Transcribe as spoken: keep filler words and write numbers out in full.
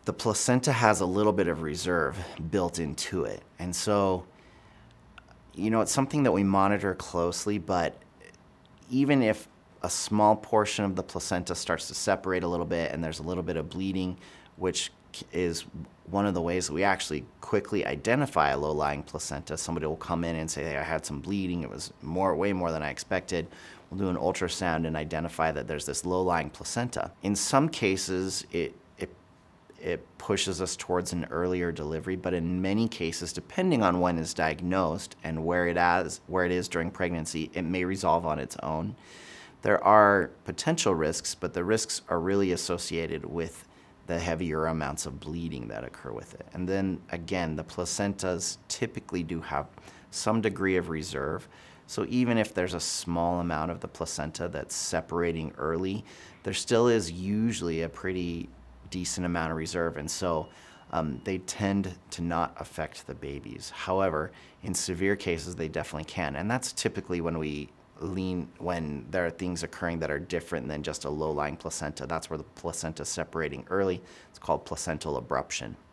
the placenta has a little bit of reserve built into it. And so, you know, it's something that we monitor closely, but even if a small portion of the placenta starts to separate a little bit and there's a little bit of bleeding, which is one of the ways that we actually quickly identify a low-lying placenta. Somebody will come in and say, hey, I had some bleeding, it was more, way more than I expected. We'll do an ultrasound and identify that there's this low-lying placenta. In some cases, it, it, it pushes us towards an earlier delivery, but in many cases, depending on when it's diagnosed and where it, as, where it is during pregnancy, it may resolve on its own. There are potential risks, but the risks are really associated with the heavier amounts of bleeding that occur with it. And then again, the placentas typically do have some degree of reserve. So even if there's a small amount of the placenta that's separating early, there still is usually a pretty decent amount of reserve. And so um, they tend to not affect the babies. However, in severe cases, they definitely can. And that's typically when we lean, when there are things occurring that are different than just a low-lying placenta. That's where the placenta is separating early. It's called placental abruption.